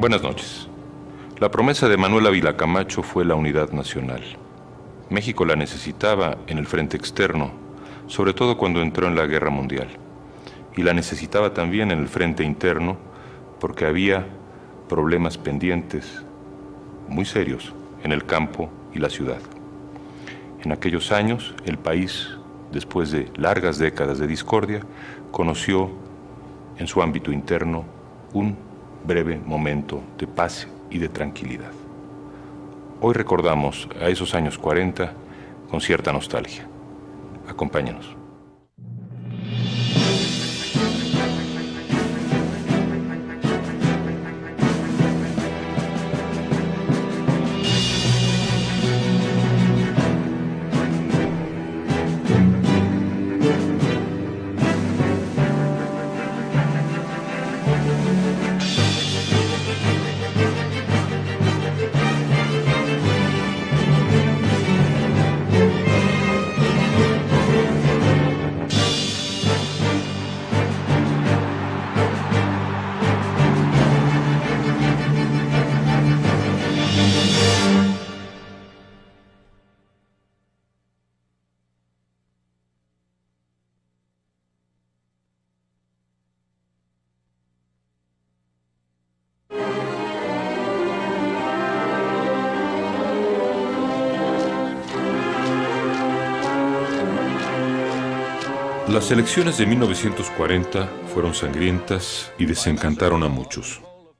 Buenas noches. La promesa de Manuel Ávila Camacho fue la unidad nacional. México la necesitaba en el frente externo, sobre todo cuando entró en la Guerra Mundial. Y la necesitaba también en el frente interno porque había problemas pendientes muy serios en el campo y la ciudad. En aquellos años, el país, después de largas décadas de discordia, conoció en su ámbito interno un breve momento de paz y de tranquilidad. Hoy recordamos a esos años 40 con cierta nostalgia. Acompáñanos. Las elecciones de 1940 fueron sangrientas y desencantaron a muchos.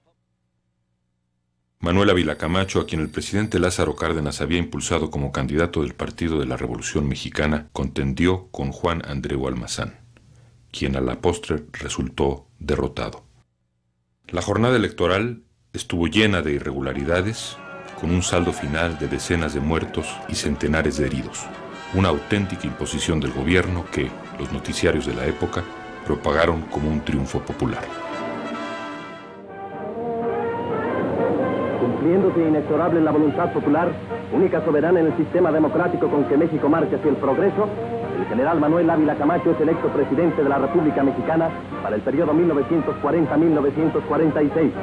Manuel Ávila Camacho, a quien el presidente Lázaro Cárdenas había impulsado como candidato del Partido de la Revolución Mexicana, contendió con Juan Andreu Almazán, quien a la postre resultó derrotado. La jornada electoral estuvo llena de irregularidades, con un saldo final de decenas de muertos y centenares de heridos. Una auténtica imposición del gobierno que los noticiarios de la época propagaron como un triunfo popular. Cumpliéndose inexorable la voluntad popular, única soberana en el sistema democrático con que México marcha hacia el progreso, el general Manuel Ávila Camacho es electo presidente de la República Mexicana para el periodo 1940-1946.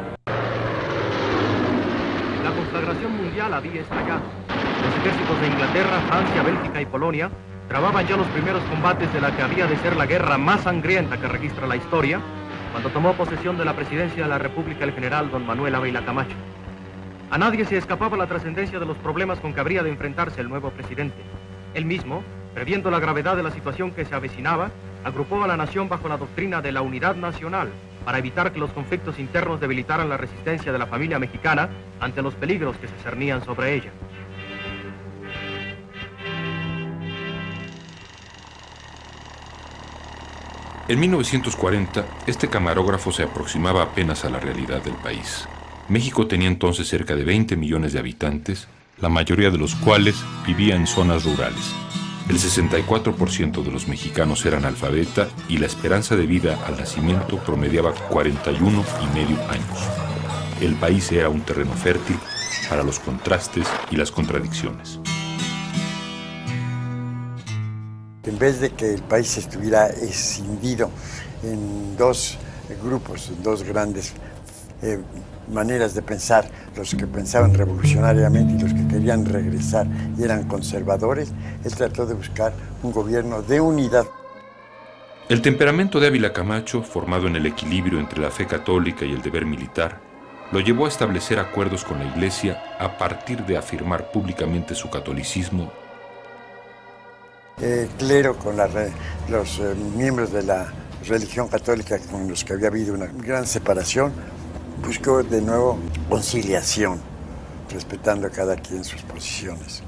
La conflagración mundial había estallado. Los ejércitos de Inglaterra, Francia, Bélgica y Polonia trababan ya los primeros combates de la que había de ser la guerra más sangrienta que registra la historia, cuando tomó posesión de la presidencia de la República el general don Manuel Ávila Camacho. A nadie se escapaba la trascendencia de los problemas con que habría de enfrentarse el nuevo presidente. Él mismo, previendo la gravedad de la situación que se avecinaba, agrupó a la nación bajo la doctrina de la unidad nacional para evitar que los conflictos internos debilitaran la resistencia de la familia mexicana ante los peligros que se cernían sobre ella. En 1940, este camarógrafo se aproximaba apenas a la realidad del país. México tenía entonces cerca de 20 millones de habitantes, la mayoría de los cuales vivía en zonas rurales. El 64% de los mexicanos eran analfabeta y la esperanza de vida al nacimiento promediaba 41 y medio años. El país era un terreno fértil para los contrastes y las contradicciones. En vez de que el país estuviera escindido en dos grupos, en dos grandes maneras de pensar, los que pensaban revolucionariamente y los que querían regresar y eran conservadores, él trató de buscar un gobierno de unidad. El temperamento de Ávila Camacho, formado en el equilibrio entre la fe católica y el deber militar, lo llevó a establecer acuerdos con la Iglesia a partir de afirmar públicamente su catolicismo. Clero con los miembros de la religión católica con los que había habido una gran separación, buscó de nuevo conciliación, respetando a cada quien sus posiciones.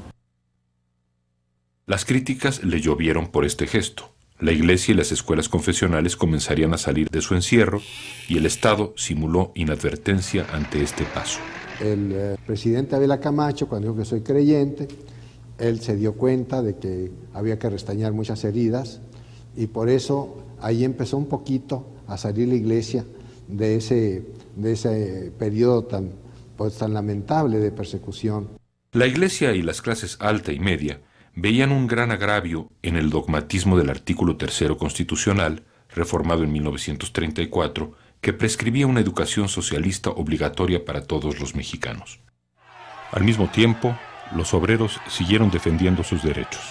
Las críticas le llovieron por este gesto. La Iglesia y las escuelas confesionales comenzarían a salir de su encierro y el Estado simuló inadvertencia ante este paso. El presidente Ávila Camacho, cuando dijo que soy creyente, él se dio cuenta de que había que restañar muchas heridas y por eso ahí empezó un poquito a salir la Iglesia de ese periodo tan lamentable de persecución. La Iglesia y las clases alta y media veían un gran agravio en el dogmatismo del artículo 3º constitucional, reformado en 1934, que prescribía una educación socialista obligatoria para todos los mexicanos. Al mismo tiempo, los obreros siguieron defendiendo sus derechos.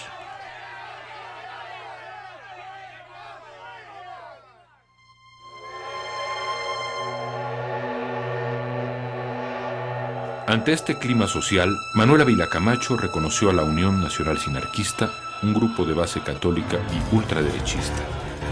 Ante este clima social, Manuel Ávila Camacho reconoció a la Unión Nacional Sinarquista, un grupo de base católica y ultraderechista.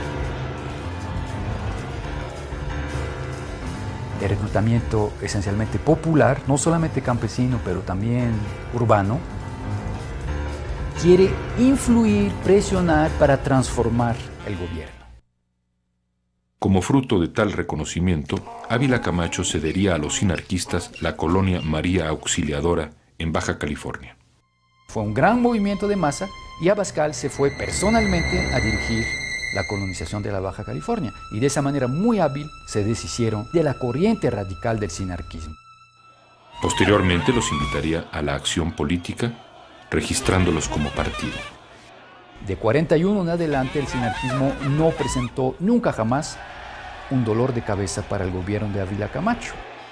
De reclutamiento esencialmente popular, no solamente campesino, pero también urbano, quiere influir, presionar para transformar el gobierno. Como fruto de tal reconocimiento, Ávila Camacho cedería a los sinarquistas la colonia María Auxiliadora en Baja California. Fue un gran movimiento de masa y Abascal se fue personalmente a dirigir la colonización de la Baja California y de esa manera muy hábil se deshicieron de la corriente radical del sinarquismo. Posteriormente los invitaría a la acción política, registrándolos como partido. De 41 en adelante, el sinarquismo no presentó nunca jamás un dolor de cabeza para el gobierno de Ávila Camacho.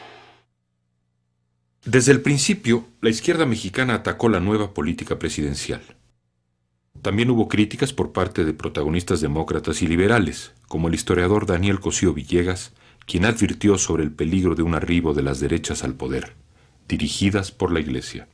Desde el principio, la izquierda mexicana atacó la nueva política presidencial. También hubo críticas por parte de protagonistas demócratas y liberales, como el historiador Daniel Cosío Villegas, quien advirtió sobre el peligro de un arribo de las derechas al poder, dirigidas por la Iglesia.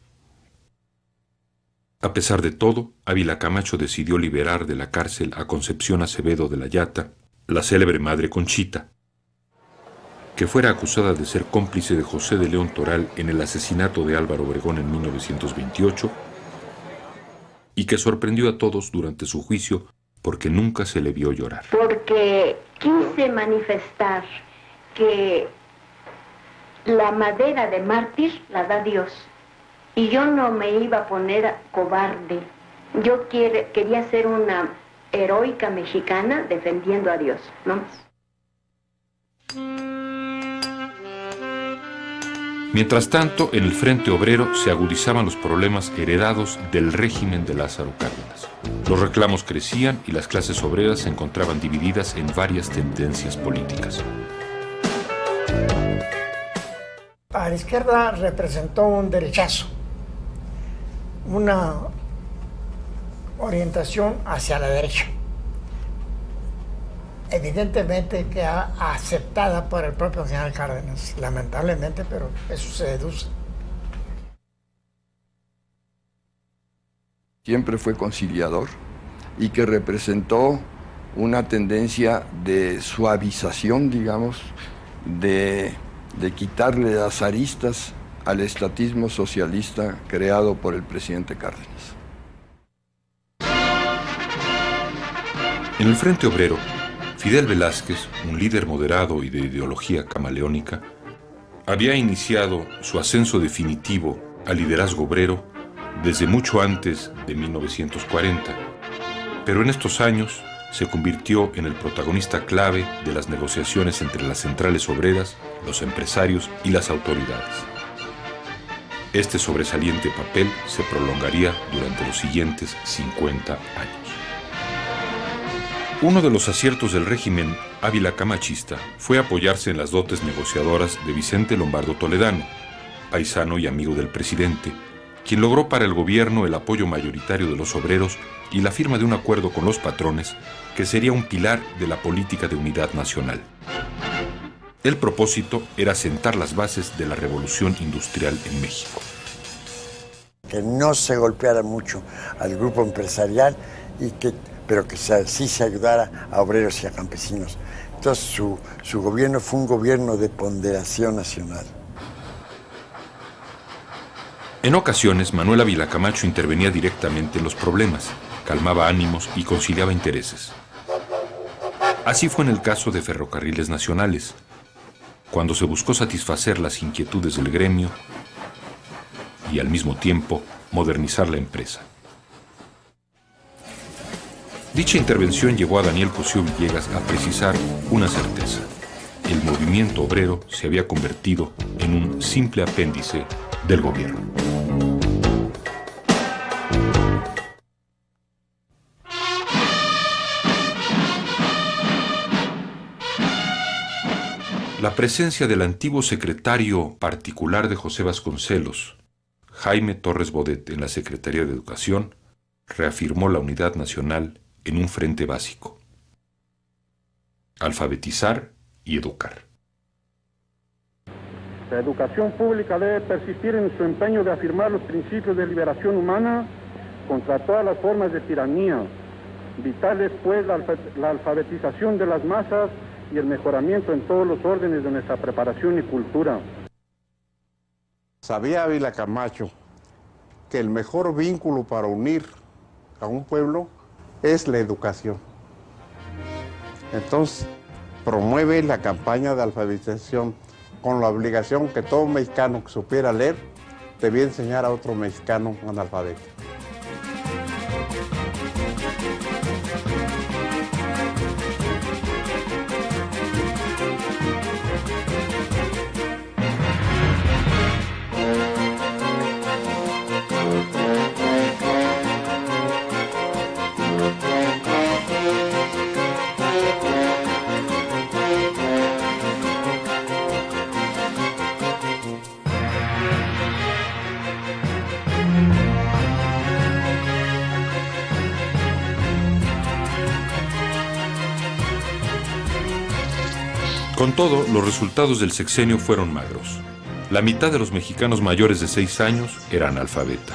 A pesar de todo, Ávila Camacho decidió liberar de la cárcel a Concepción Acevedo de la Llata, la célebre Madre Conchita, que fuera acusada de ser cómplice de José de León Toral en el asesinato de Álvaro Obregón en 1928 y que sorprendió a todos durante su juicio porque nunca se le vio llorar. Porque quise manifestar que la madera de mártir la da Dios. Y yo no me iba a poner cobarde. Yo quería ser una heroica mexicana defendiendo a Dios, ¿no? Mientras tanto, en el Frente Obrero se agudizaban los problemas heredados del régimen de Lázaro Cárdenas. Los reclamos crecían y las clases obreras se encontraban divididas en varias tendencias políticas. A la izquierda representó un derechazo, una orientación hacia la derecha, evidentemente que aceptada por el propio general Cárdenas, lamentablemente, pero eso se deduce. Siempre fue conciliador y que representó una tendencia de suavización, digamos, de quitarle las aristas al estatismo socialista creado por el presidente Cárdenas. En el Frente Obrero, Fidel Velázquez, un líder moderado y de ideología camaleónica, había iniciado su ascenso definitivo al liderazgo obrero desde mucho antes de 1940, pero en estos años se convirtió en el protagonista clave de las negociaciones entre las centrales obreras, los empresarios y las autoridades. Este sobresaliente papel se prolongaría durante los siguientes 50 años. Uno de los aciertos del régimen Ávila Camachista fue apoyarse en las dotes negociadoras de Vicente Lombardo Toledano, paisano y amigo del presidente, quien logró para el gobierno el apoyo mayoritario de los obreros y la firma de un acuerdo con los patrones que sería un pilar de la política de unidad nacional. El propósito era sentar las bases de la revolución industrial en México. Que no se golpeara mucho al grupo empresarial, pero que sí se ayudara a obreros y a campesinos. Entonces su gobierno fue un gobierno de ponderación nacional. En ocasiones, Manuel Ávila Camacho intervenía directamente en los problemas, calmaba ánimos y conciliaba intereses. Así fue en el caso de Ferrocarriles Nacionales, cuando se buscó satisfacer las inquietudes del gremio y al mismo tiempo modernizar la empresa. Dicha intervención llevó a Daniel Cosío Villegas a precisar una certeza: el movimiento obrero se había convertido en un simple apéndice del gobierno. La presencia del antiguo secretario particular de José Vasconcelos, Jaime Torres Bodet, en la Secretaría de Educación, reafirmó la unidad nacional en un frente básico: alfabetizar y educar. La educación pública debe persistir en su empeño de afirmar los principios de liberación humana contra todas las formas de tiranía. Vital es, pues, la alfabetización de las masas y el mejoramiento en todos los órdenes de nuestra preparación y cultura. Sabía Ávila Camacho que el mejor vínculo para unir a un pueblo es la educación. Entonces, promueve la campaña de alfabetización con la obligación que todo mexicano que supiera leer debía enseñar a otro mexicano analfabeto. Con todo, los resultados del sexenio fueron magros. La mitad de los mexicanos mayores de 6 años era analfabeta.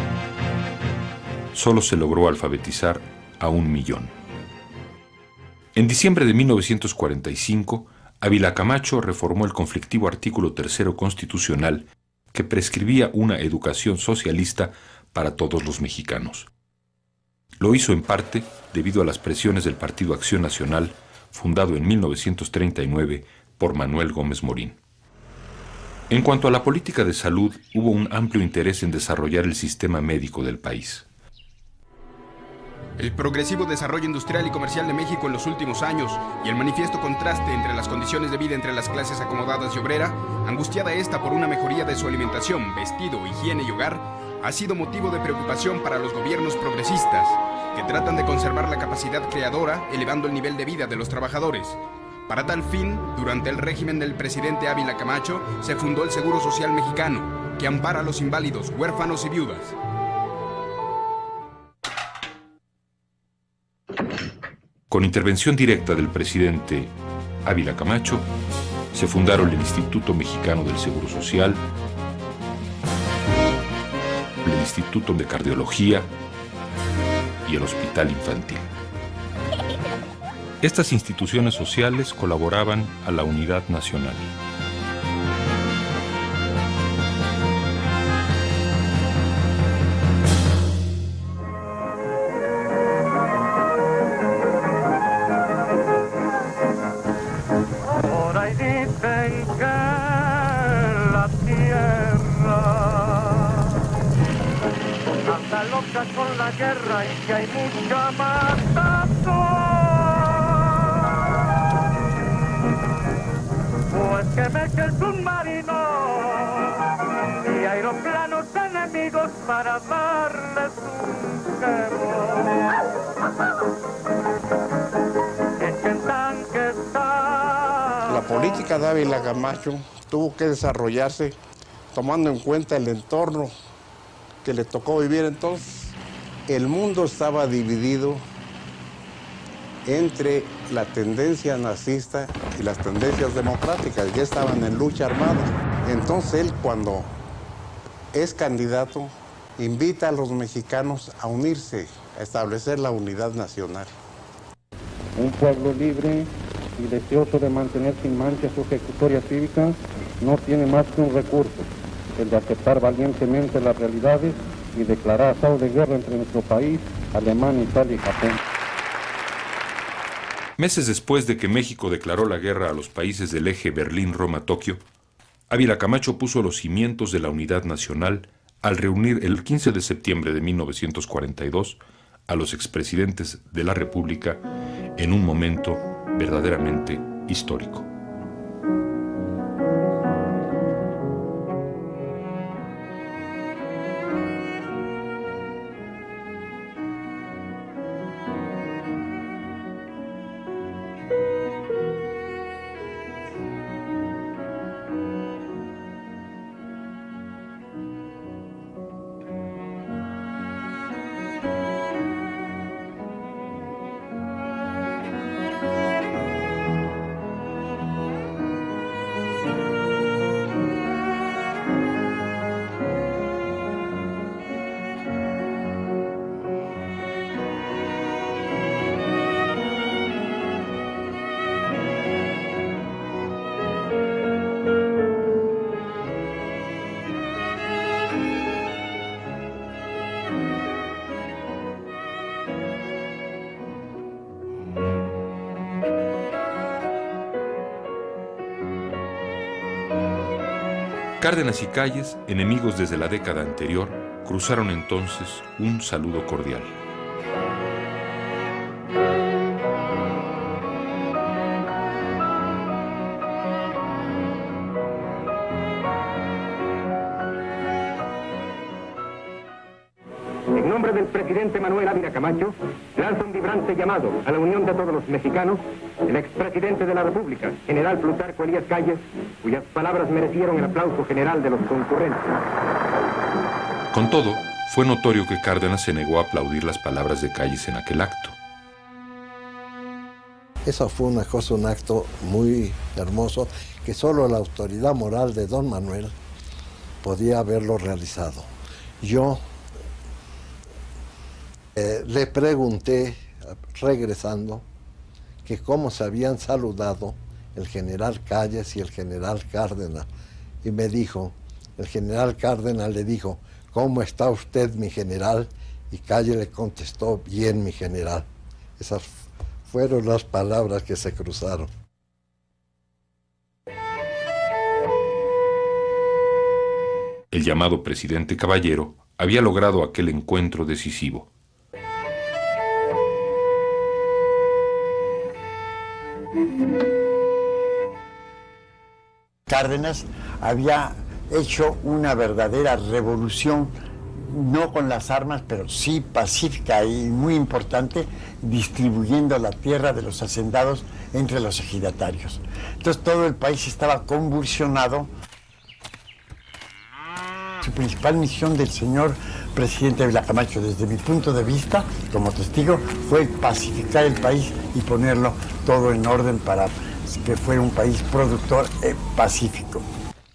Solo se logró alfabetizar a 1 millón. En diciembre de 1945, Ávila Camacho reformó el conflictivo artículo 3º constitucional que prescribía una educación socialista para todos los mexicanos. Lo hizo en parte debido a las presiones del Partido Acción Nacional, fundado en 1939 por Manuel Gómez Morín. En cuanto a la política de salud, hubo un amplio interés en desarrollar el sistema médico del país. El progresivo desarrollo industrial y comercial de México en los últimos años y el manifiesto contraste entre las condiciones de vida entre las clases acomodadas y obrera, angustiada esta por una mejoría de su alimentación, vestido, higiene y hogar, ha sido motivo de preocupación para los gobiernos progresistas, que tratan de conservar la capacidad creadora, elevando el nivel de vida de los trabajadores. Para tal fin, durante el régimen del presidente Ávila Camacho, se fundó el Seguro Social Mexicano, que ampara a los inválidos, huérfanos y viudas. Con intervención directa del presidente Ávila Camacho, se fundaron el Instituto Mexicano del Seguro Social, el Instituto de Cardiología y el Hospital Infantil. Estas instituciones sociales colaboraban a la unidad nacional. Por ahí dicen que la tierra anda loca con la guerra y que hay mucha matazón. Pues que me eche el submarino y aeroplanos enemigos para darles un quemo. Echen tanques. La política de Ávila Camacho tuvo que desarrollarse tomando en cuenta el entorno que le tocó vivir entonces. El mundo estaba dividido entre la tendencia nazista y las tendencias democráticas, ya estaban en lucha armada. Entonces él, cuando es candidato, invita a los mexicanos a unirse, a establecer la unidad nacional. Un pueblo libre y deseoso de mantener sin mancha su ejecutoria cívica no tiene más que un recurso, el de aceptar valientemente las realidades y declarar estado de guerra entre nuestro país, Alemania, Italia y Japón. Meses después de que México declaró la guerra a los países del eje Berlín-Roma-Tokio, Ávila Camacho puso los cimientos de la unidad nacional al reunir el 15 de septiembre de 1942 a los expresidentes de la República en un momento verdaderamente histórico. Cárdenas y Calles, enemigos desde la década anterior, cruzaron entonces un saludo cordial. En nombre del presidente Manuel Ávila Camacho, lanza un vibrante llamado a la unión de todos los mexicanos, el expresidente de la República, general Plutarco Elías Calles, cuyas palabras merecieron el aplauso general de los concurrentes. Con todo, fue notorio que Cárdenas se negó a aplaudir las palabras de Calles en aquel acto. Eso fue una cosa, un acto muy hermoso, que solo la autoridad moral de don Manuel podía haberlo realizado. Yo le pregunté, regresando, que cómo se habían saludado el general Calles y el general Cárdenas. Y me dijo, el general Cárdenas le dijo, ¿cómo está usted, mi general? Y Calles le contestó, bien, mi general. Esas fueron las palabras que se cruzaron. El llamado presidente Caballero había logrado aquel encuentro decisivo. Cárdenas había hecho una verdadera revolución, no con las armas, pero sí pacífica y muy importante, distribuyendo la tierra de los hacendados entre los ejidatarios. Entonces todo el país estaba convulsionado. Su principal misión del señor presidente Ávila Camacho, desde mi punto de vista, como testigo, fue pacificar el país y ponerlo todo en orden para que fuera un país productor pacífico.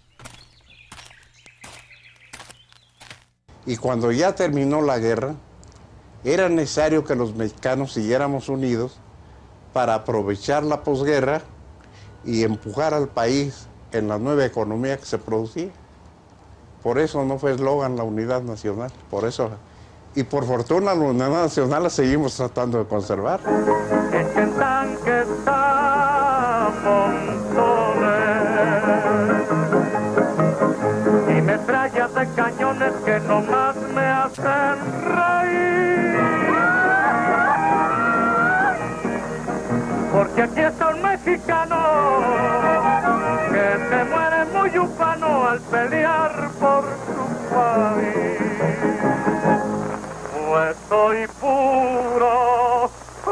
Y cuando ya terminó la guerra, era necesario que los mexicanos siguiéramos unidos para aprovechar la posguerra y empujar al país en la nueva economía que se producía. Por eso no fue eslogan la unidad nacional, por eso. Y por fortuna la unidad nacional la seguimos tratando de conservar. Y metrallas de cañones que nomás me hacen reír. Porque aquí está un mexicano que se muere muy ufano al pelear por su país. Pues soy puro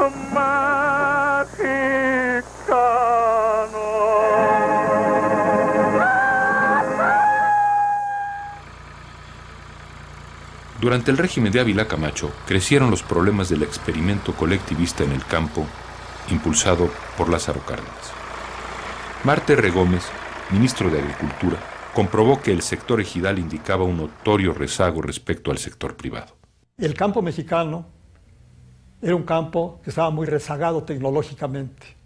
Durante el régimen de Ávila Camacho crecieron los problemas del experimento colectivista en el campo, impulsado por Lázaro Cárdenas. Marte R. Gómez, ministro de Agricultura, comprobó que el sector ejidal indicaba un notorio rezago respecto al sector privado. El campo mexicano era un campo que estaba muy rezagado tecnológicamente.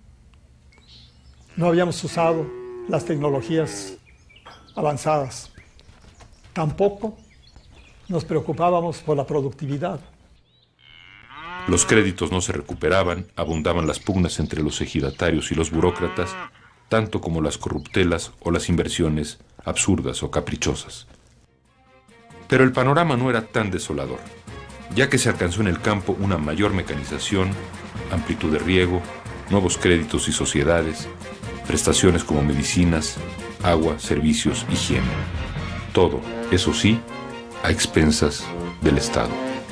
No habíamos usado las tecnologías avanzadas. Tampoco nos preocupábamos por la productividad. Los créditos no se recuperaban, abundaban las pugnas entre los ejidatarios y los burócratas, tanto como las corruptelas o las inversiones absurdas o caprichosas. Pero el panorama no era tan desolador, ya que se alcanzó en el campo una mayor mecanización, amplitud de riego, nuevos créditos y sociedades, prestaciones como medicinas, agua, servicios, higiene. Todo, eso sí, a expensas del Estado.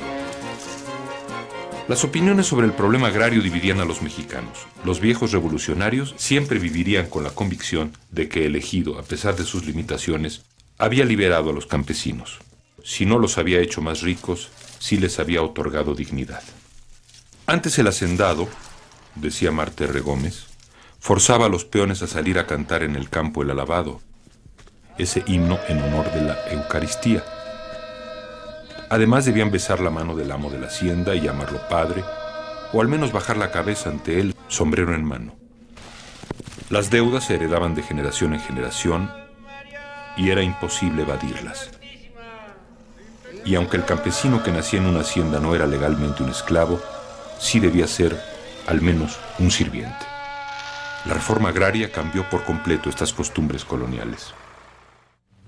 Las opiniones sobre el problema agrario dividían a los mexicanos. Los viejos revolucionarios siempre vivirían con la convicción de que el ejido, a pesar de sus limitaciones, había liberado a los campesinos. Si no los había hecho más ricos, sí les había otorgado dignidad. Antes el hacendado, decía Marte R. Gómez, forzaba a los peones a salir a cantar en el campo el alabado, ese himno en honor de la Eucaristía. Además debían besar la mano del amo de la hacienda y llamarlo padre, o al menos bajar la cabeza ante él, sombrero en mano. Las deudas se heredaban de generación en generación y era imposible evadirlas. Y aunque el campesino que nacía en una hacienda no era legalmente un esclavo, sí debía ser, al menos, un sirviente. La reforma agraria cambió por completo estas costumbres coloniales.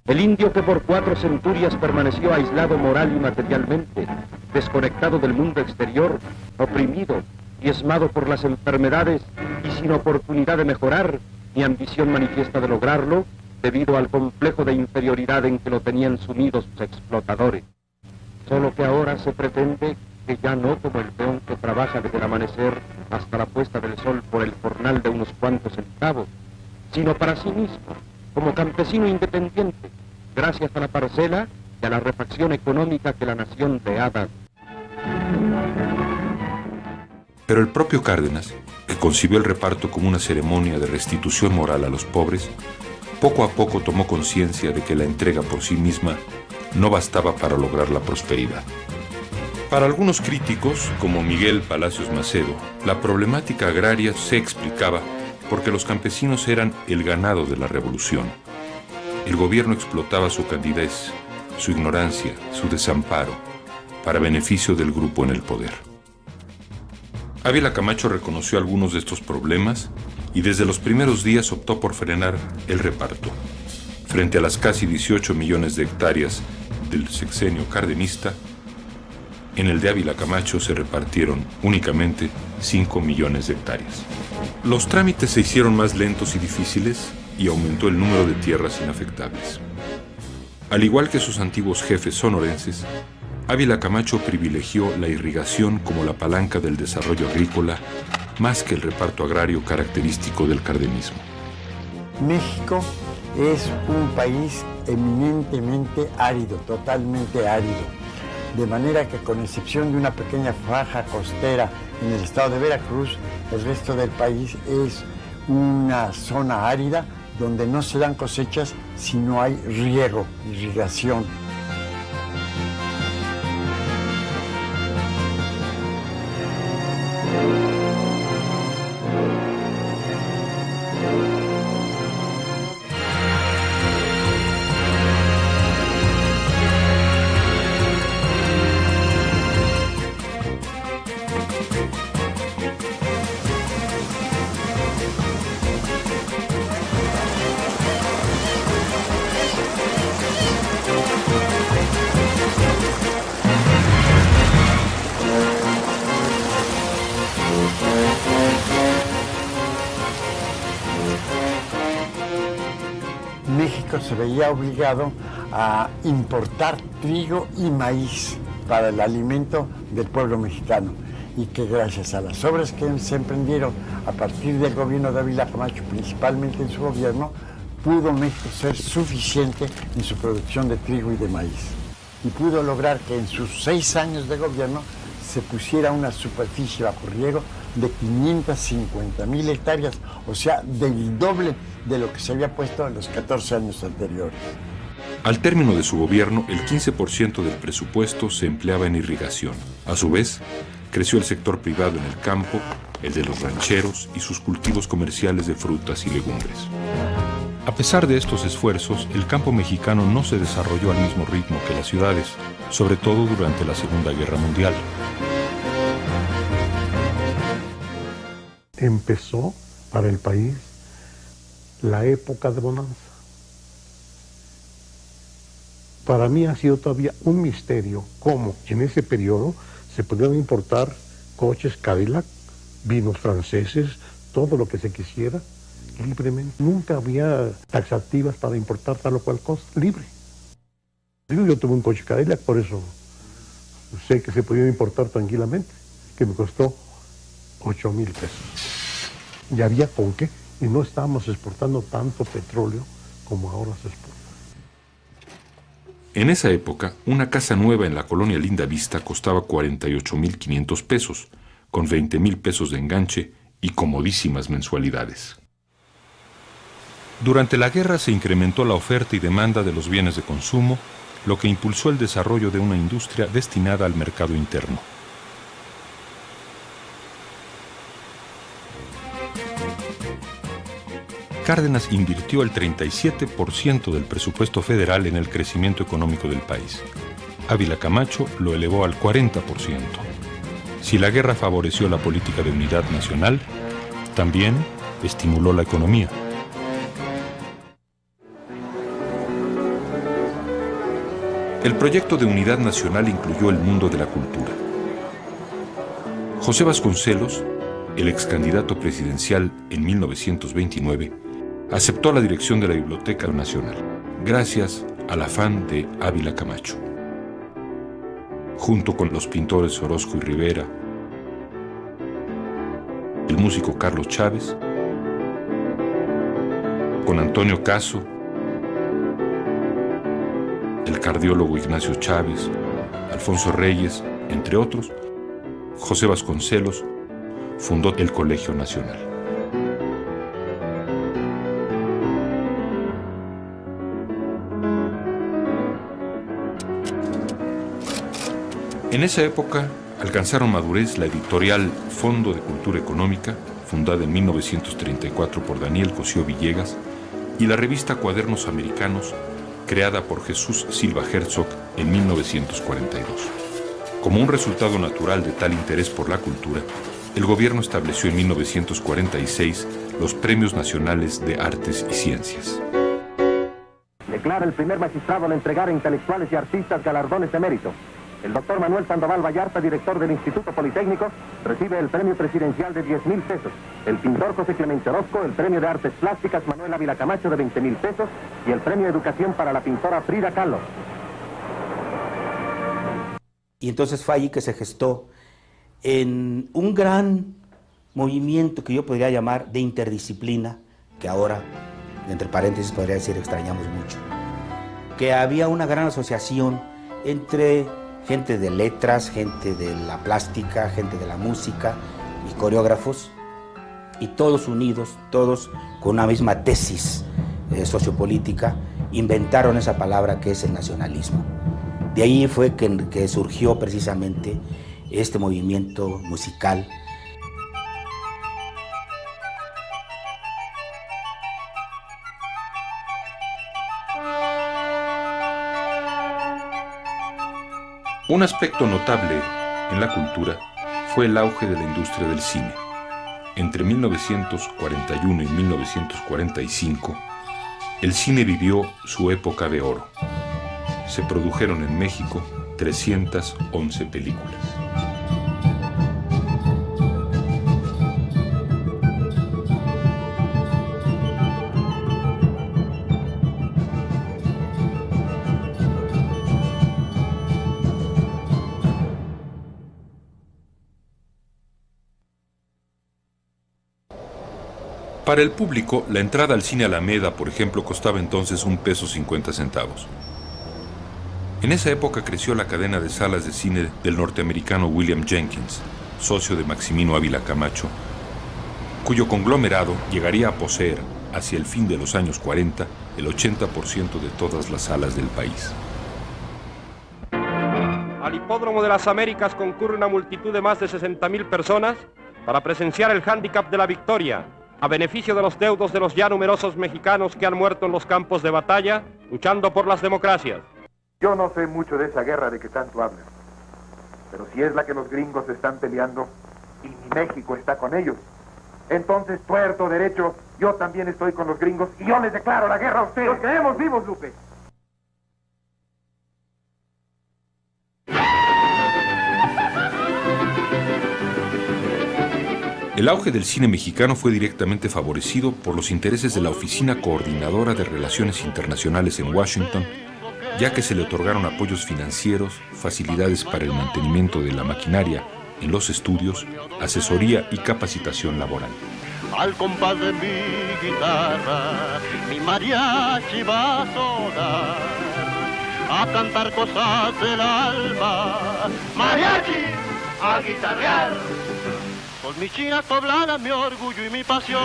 El indio que por 4 centurias permaneció aislado moral y materialmente, desconectado del mundo exterior, oprimido, diezmado por las enfermedades y sin oportunidad de mejorar, ni ambición manifiesta de lograrlo, debido al complejo de inferioridad en que lo tenían sumidos sus explotadores. Solo que ahora se pretende que ya no como el peón que trabaja desde el amanecer hasta la puesta del sol por el jornal de unos cuantos centavos, sino para sí mismo, como campesino independiente, gracias a la parcela y a la refacción económica que la nación le ha dado. Pero el propio Cárdenas, que concibió el reparto como una ceremonia de restitución moral a los pobres, poco a poco tomó conciencia de que la entrega por sí misma no bastaba para lograr la prosperidad. Para algunos críticos, como Miguel Palacios Macedo, la problemática agraria se explicaba porque los campesinos eran el ganado de la revolución. El gobierno explotaba su candidez, su ignorancia, su desamparo, para beneficio del grupo en el poder. Ávila Camacho reconoció algunos de estos problemas y desde los primeros días optó por frenar el reparto. Frente a las casi 18 millones de hectáreas del sexenio cardenista, en el de Ávila Camacho se repartieron únicamente 5 millones de hectáreas. Los trámites se hicieron más lentos y difíciles y aumentó el número de tierras inafectables. Al igual que sus antiguos jefes sonorenses, Ávila Camacho privilegió la irrigación como la palanca del desarrollo agrícola más que el reparto agrario característico del cardenismo. México es un país eminentemente árido, totalmente árido. De manera que con excepción de una pequeña faja costera en el estado de Veracruz, el resto del país es una zona árida donde no se dan cosechas si no hay riego, irrigación. México se veía obligado a importar trigo y maíz para el alimento del pueblo mexicano y que gracias a las obras que se emprendieron a partir del gobierno de Ávila Camacho, principalmente en su gobierno, pudo México ser suficiente en su producción de trigo y de maíz. Y pudo lograr que en sus 6 años de gobierno se pusiera una superficie bajo riego de 550,000 hectáreas, o sea, del doble de lo que se había puesto en los 14 años anteriores. Al término de su gobierno, el 15% del presupuesto se empleaba en irrigación. A su vez, creció el sector privado en el campo, el de los rancheros y sus cultivos comerciales de frutas y legumbres. A pesar de estos esfuerzos, el campo mexicano no se desarrolló al mismo ritmo que las ciudades, sobre todo durante la Segunda Guerra Mundial. Empezó para el país la época de bonanza. Para mí ha sido todavía un misterio cómo en ese periodo se podían importar coches Cadillac, vinos franceses, todo lo que se quisiera libremente. Nunca había taxativas para importar tal o cual cosa, libre. Yo tuve un coche Cadillac, por eso sé que se podía importar tranquilamente, que me costó 8,000 pesos. Y había con qué, y no estábamos exportando tanto petróleo como ahora se exporta. En esa época, una casa nueva en la colonia Linda Vista costaba 48,500 pesos, con 20,000 pesos de enganche y comodísimas mensualidades. Durante la guerra se incrementó la oferta y demanda de los bienes de consumo, lo que impulsó el desarrollo de una industria destinada al mercado interno. Cárdenas invirtió el 37% del presupuesto federal en el crecimiento económico del país. Ávila Camacho lo elevó al 40%. Si la guerra favoreció la política de unidad nacional, también estimuló la economía. El proyecto de unidad nacional incluyó el mundo de la cultura. José Vasconcelos, el ex candidato presidencial en 1929, aceptó la dirección de la Biblioteca Nacional, gracias al afán de Ávila Camacho. Junto con los pintores Orozco y Rivera, el músico Carlos Chávez, con Antonio Caso, el cardiólogo Ignacio Chávez, Alfonso Reyes, entre otros, José Vasconcelos fundó el Colegio Nacional. En esa época alcanzaron madurez la editorial Fondo de Cultura Económica, fundada en 1934 por Daniel Cosío Villegas, y la revista Cuadernos Americanos, creada por Jesús Silva Herzog en 1942. Como un resultado natural de tal interés por la cultura, el gobierno estableció en 1946 los Premios Nacionales de Artes y Ciencias. Declara el primer magistrado al entregar a intelectuales y artistas galardones de mérito. El doctor Manuel Sandoval Vallarta, director del Instituto Politécnico, recibe el premio presidencial de 10,000 pesos. El pintor José Clemente Orozco, el premio de Artes Plásticas Manuel Ávila Camacho de 20,000 pesos y el premio de Educación para la pintora Frida Kahlo. Y entonces fue allí que se gestó en un gran movimiento que yo podría llamar de interdisciplina, que ahora, entre paréntesis, podría decir extrañamos mucho. Que había una gran asociación entre gente de letras, gente de la plástica, gente de la música y coreógrafos, y todos unidos, todos con una misma tesis sociopolítica, inventaron esa palabra que es el nacionalismo. De ahí fue que surgió precisamente este movimiento musical. Un aspecto notable en la cultura fue el auge de la industria del cine. Entre 1941 y 1945, el cine vivió su época de oro. Se produjeron en México 311 películas. Para el público, la entrada al cine Alameda, por ejemplo, costaba entonces $1.50. En esa época creció la cadena de salas de cine del norteamericano William Jenkins, socio de Maximino Ávila Camacho, cuyo conglomerado llegaría a poseer, hacia el fin de los años 40, el 80% de todas las salas del país. Al Hipódromo de las Américas concurre una multitud de más de 60,000 personas para presenciar el Hándicap de la Victoria, a beneficio de los deudos de los ya numerosos mexicanos que han muerto en los campos de batalla, luchando por las democracias. Yo no sé mucho de esa guerra de que tanto hablan, pero si es la que los gringos están peleando y mi México está con ellos, entonces, tuerto derecho, yo también estoy con los gringos y yo les declaro la guerra a ustedes. ¡Los queremos vivos, Lupe! El auge del cine mexicano fue directamente favorecido por los intereses de la Oficina Coordinadora de Relaciones Internacionales en Washington, ya que se le otorgaron apoyos financieros, facilidades para el mantenimiento de la maquinaria en los estudios, asesoría y capacitación laboral. Al compás de mi guitarra, mi mariachi va a sonar, a cantar cosas del alma. Mariachi, a guitarrear. Con mi china poblana, mi orgullo y mi pasión.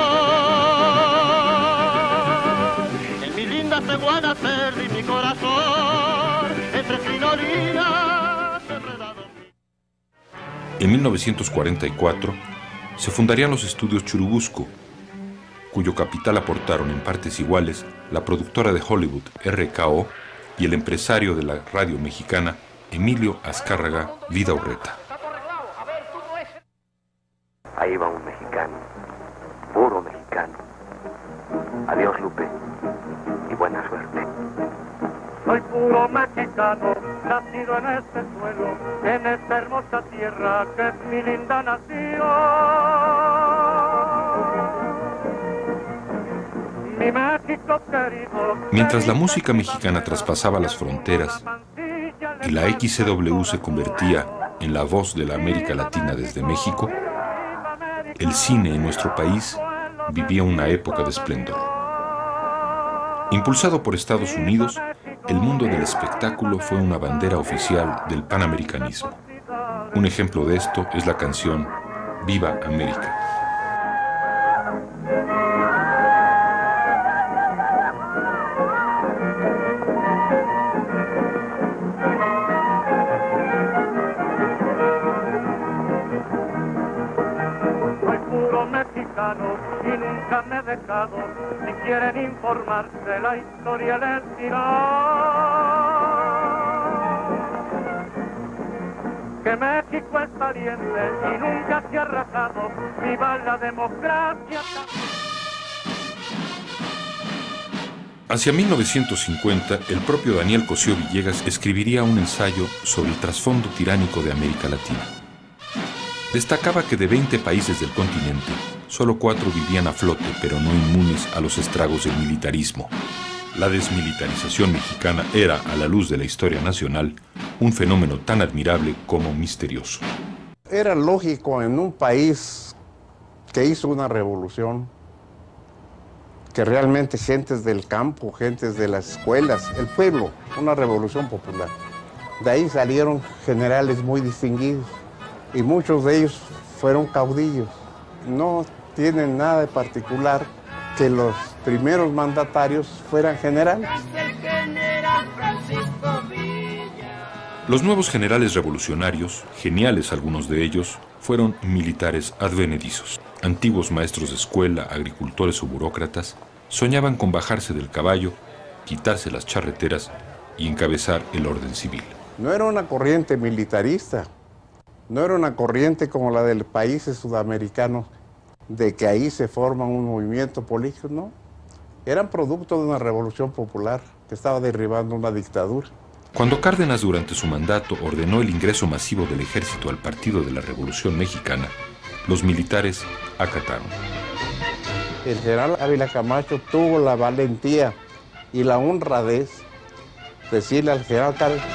En mi linda cebuana perdí mi corazón, entre crinolinas enredados. En 1944 se fundarían los estudios Churubusco, cuyo capital aportaron en partes iguales la productora de Hollywood RKO y el empresario de la radio mexicana Emilio Azcárraga Vidaurreta. Ahí va un mexicano, puro mexicano. Adiós, Lupe, y buena suerte. Soy puro mexicano, nacido en este suelo, en esta hermosa tierra que es mi linda nación. Mi México querido. Mientras la música mexicana traspasaba las fronteras y la XCW se convertía en la voz de la América Latina desde México, el cine en nuestro país vivía una época de esplendor. Impulsado por Estados Unidos, el mundo del espectáculo fue una bandera oficial del panamericanismo. Un ejemplo de esto es la canción Viva América. Y nunca me he dejado, si quieren informarse, la historia les dirá que México es valiente y nunca se ha rajado. ¡Viva la democracia! Hacia 1950, el propio Daniel Cosío Villegas escribiría un ensayo sobre el trasfondo tiránico de América Latina. Destacaba que de 20 países del continente, solo 4 vivían a flote, pero no inmunes a los estragos del militarismo. La desmilitarización mexicana era, a la luz de la historia nacional, un fenómeno tan admirable como misterioso. Era lógico en un país que hizo una revolución, que realmente gentes del campo, gentes de las escuelas, el pueblo, una revolución popular. De ahí salieron generales muy distinguidos y muchos de ellos fueron caudillos. No tienen nada de particular que los primeros mandatarios fueran generales. Los nuevos generales revolucionarios, geniales algunos de ellos, fueron militares advenedizos. Antiguos maestros de escuela, agricultores o burócratas, soñaban con bajarse del caballo, quitarse las charreteras y encabezar el orden civil. No era una corriente militarista, no era una corriente como la de los países sudamericanos, de que ahí se forma un movimiento político, no. Eran producto de una revolución popular que estaba derribando una dictadura. Cuando Cárdenas durante su mandato ordenó el ingreso masivo del ejército al Partido de la Revolución Mexicana, los militares acataron. El general Ávila Camacho tuvo la valentía y la honradez de decirle al general Cárdenas: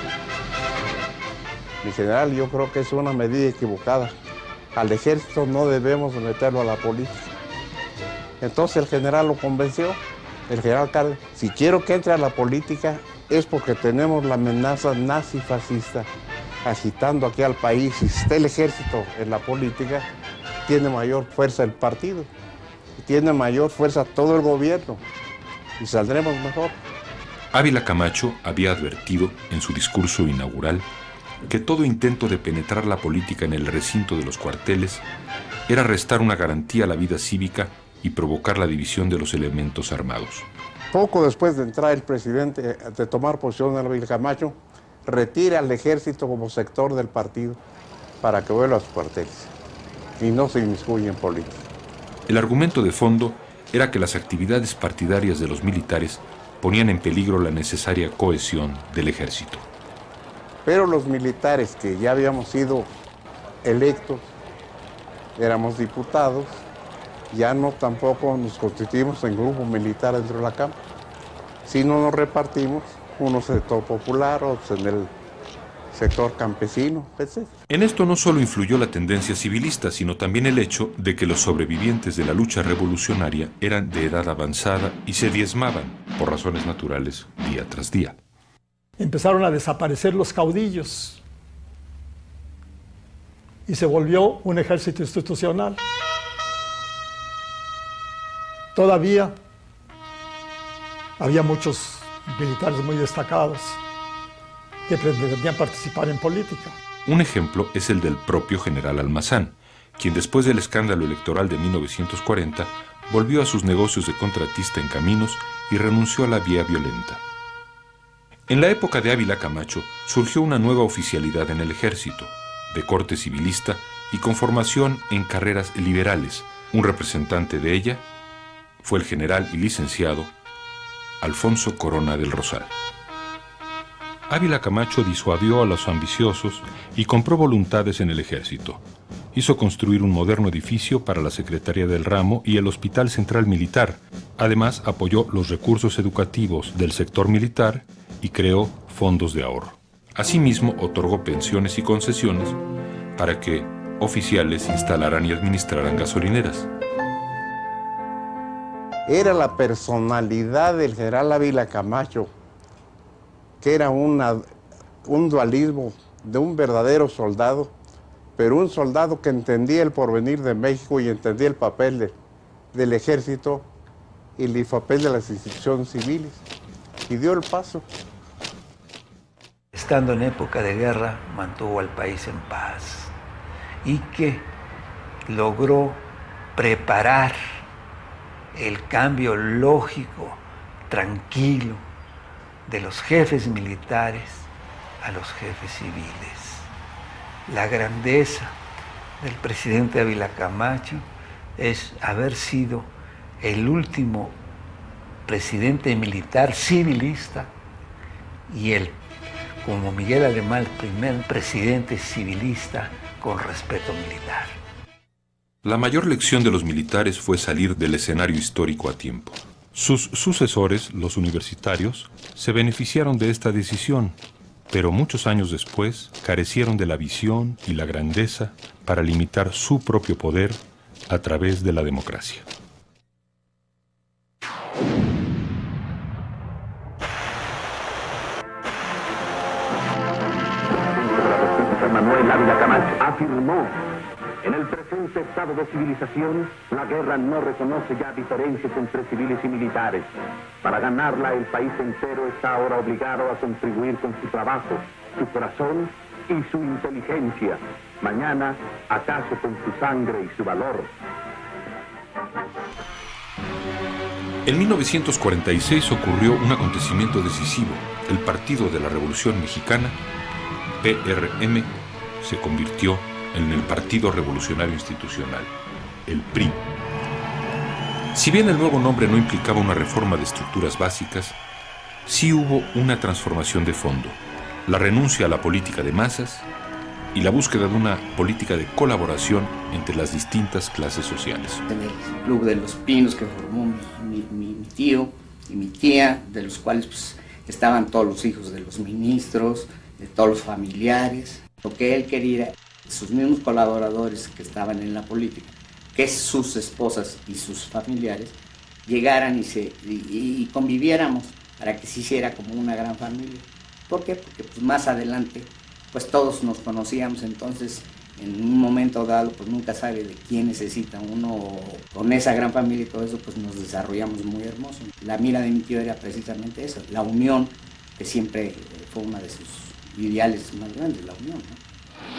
mi general, yo creo que es una medida equivocada. Al ejército no debemos meterlo a la política. Entonces el general lo convenció, el general Cárdenas: si quiero que entre a la política es porque tenemos la amenaza nazi-fascista agitando aquí al país. Si está el ejército en la política, tiene mayor fuerza el partido, tiene mayor fuerza todo el gobierno y saldremos mejor. Ávila Camacho había advertido en su discurso inaugural que todo intento de penetrar la política en el recinto de los cuarteles era restar una garantía a la vida cívica y provocar la división de los elementos armados. Poco después de entrar el presidente, de tomar posición en Ávila Camacho, retira al ejército como sector del partido para que vuelva a sus cuarteles y no se inmiscuye en política. El argumento de fondo era que las actividades partidarias de los militares ponían en peligro la necesaria cohesión del ejército. Pero los militares que ya habíamos sido electos, éramos diputados, ya no tampoco nos constituimos en grupo militar dentro de la Cámara, sino nos repartimos, unos en el sector popular, otros en el sector campesino, etc. En esto no solo influyó la tendencia civilista, sino también el hecho de que los sobrevivientes de la lucha revolucionaria eran de edad avanzada y se diezmaban, por razones naturales, día tras día. Empezaron a desaparecer los caudillos y se volvió un ejército institucional. Todavía había muchos militares muy destacados que pretendían participar en política. Un ejemplo es el del propio general Almazán, quien después del escándalo electoral de 1940 volvió a sus negocios de contratista en caminos y renunció a la vía violenta. En la época de Ávila Camacho surgió una nueva oficialidad en el ejército, de corte civilista y con formación en carreras liberales. Un representante de ella fue el general y licenciado Alfonso Corona del Rosal. Ávila Camacho disuadió a los ambiciosos y compró voluntades en el ejército. Hizo construir un moderno edificio para la Secretaría del Ramo y el Hospital Central Militar. Además, apoyó los recursos educativos del sector militar y creó fondos de ahorro. Asimismo, otorgó pensiones y concesiones para que oficiales instalaran y administraran gasolineras. Era la personalidad del general Ávila Camacho, que era un dualismo de un verdadero soldado, pero un soldado que entendía el porvenir de México y entendía el papel del ejército y el papel de las instituciones civiles, y dio el paso. Estando en época de guerra, mantuvo al país en paz y que logró preparar el cambio lógico, tranquilo, de los jefes militares a los jefes civiles. La grandeza del presidente Ávila Camacho es haber sido el último presidente militar civilista y como Miguel Alemán, el primer presidente civilista con respeto militar. La mayor lección de los militares fue salir del escenario histórico a tiempo. Sus sucesores, los universitarios, se beneficiaron de esta decisión, pero muchos años después carecieron de la visión y la grandeza para limitar su propio poder a través de la democracia. Manuel Ávila Camacho afirmó: en el presente estado de civilización, la guerra no reconoce ya diferencias entre civiles y militares. Para ganarla, el país entero está ahora obligado a contribuir con su trabajo, su corazón y su inteligencia. Mañana, acaso con su sangre y su valor. En 1946 ocurrió un acontecimiento decisivo. El Partido de la Revolución Mexicana, PRM, se convirtió en el Partido Revolucionario Institucional, el PRI. Si bien el nuevo nombre no implicaba una reforma de estructuras básicas, sí hubo una transformación de fondo, la renuncia a la política de masas y la búsqueda de una política de colaboración entre las distintas clases sociales. En el Club de los Pinos que formó mi tío y mi tía, de los cuales pues, estaban todos los hijos de los ministros, de todos los familiares. Lo que él quería, sus mismos colaboradores que estaban en la política, que sus esposas y sus familiares, llegaran y conviviéramos para que se hiciera como una gran familia. ¿Por qué? Porque pues, más adelante pues todos nos conocíamos, entonces en un momento dado pues nunca sabe de quién necesita uno, con esa gran familia y todo eso pues nos desarrollamos muy hermoso. La mira de mi tío era precisamente eso, la unión, que siempre fue una de sus ideales más grandes, la unión, ¿no?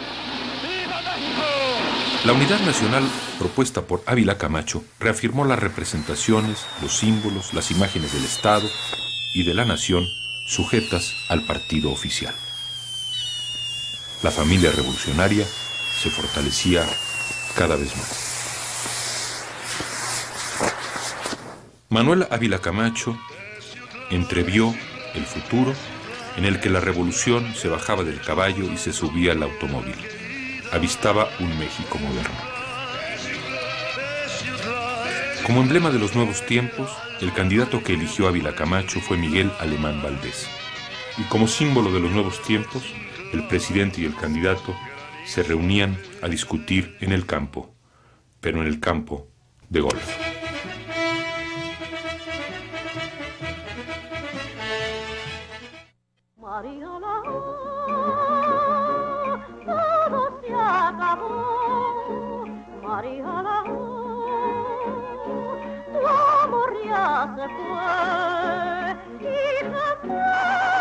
La unidad nacional propuesta por Ávila Camacho reafirmó las representaciones, los símbolos, las imágenes del Estado y de la nación sujetas al partido oficial. La familia revolucionaria se fortalecía cada vez más. Manuel Ávila Camacho entrevió el futuro en el que la revolución se bajaba del caballo y se subía al automóvil. Avistaba un México moderno. Como emblema de los nuevos tiempos, el candidato que eligió Ávila Camacho fue Miguel Alemán Valdés. Y como símbolo de los nuevos tiempos, el presidente y el candidato se reunían a discutir en el campo, pero en el campo de golf. Todo se acabó, María, tu amor ya se fue y se fue.